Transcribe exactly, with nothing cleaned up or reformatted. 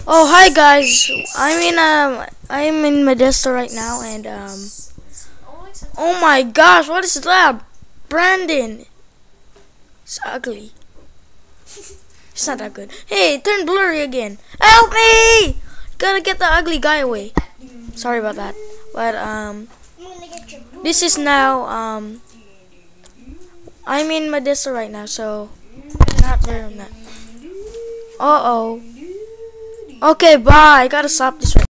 Oh, hi guys. I'm in um I'm in Modesto right now, and um oh my gosh, what is that? Brandon. It's ugly. It's not that good. Hey, it turned blurry again. Help me! Gotta get the ugly guy away. Sorry about that. But um this is now um I'm in Modesto right now, so not very that. Uh oh. Okay, bye. I gotta stop this right